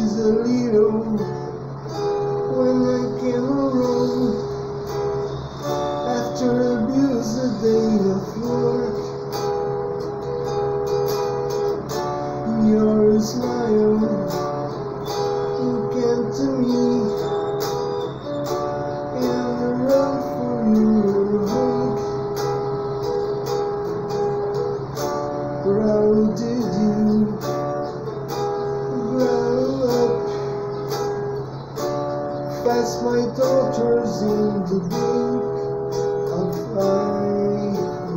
was a little, when I came around, after abuse a day of work, your smile, you came to me, and I ran for your hug. How did you grow up? Fast my daughters in the blink of eye.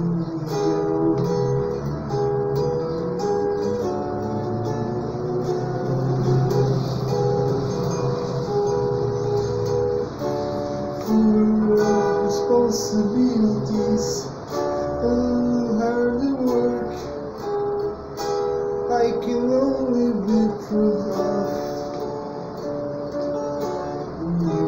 Full of responsibilities and hard work, I can only be proud of you.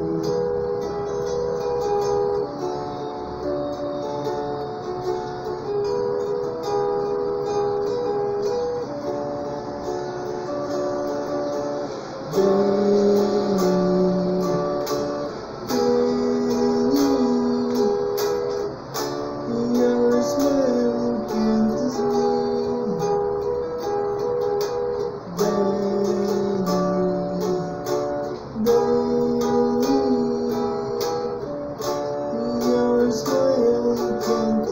Your smile can't your smile can't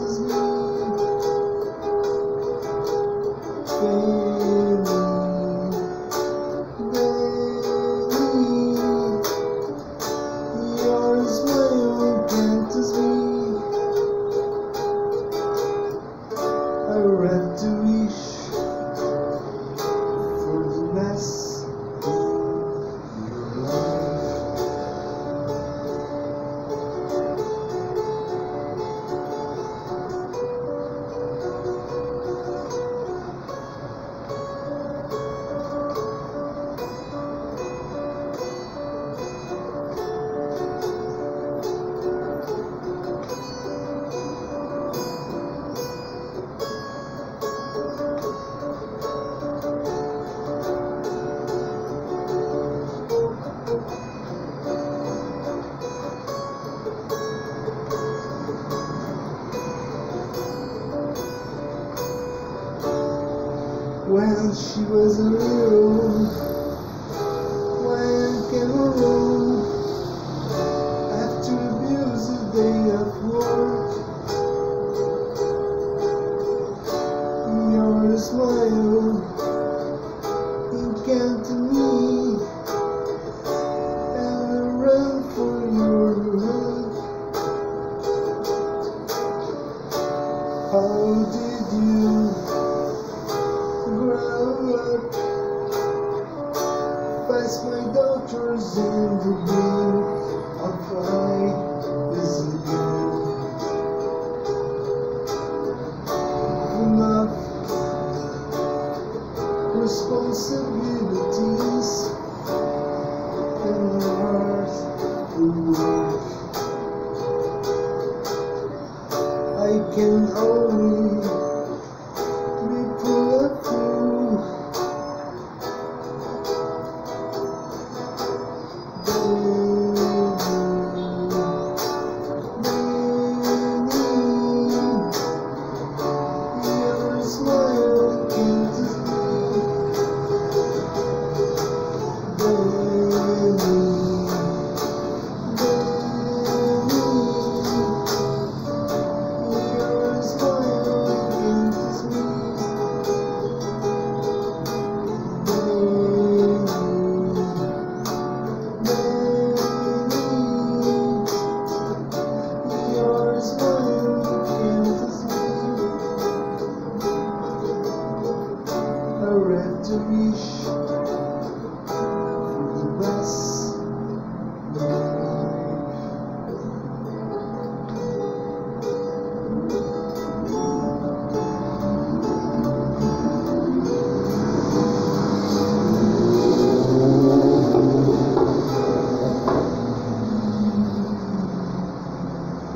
your smile can't I read to wish for the best. When she was a little, when I came around, after abuse a day of work, your smile, you came to me, and I ran for your hug. How did you grow up? Past my daughters in the blink of eye is again. Enough responsibilities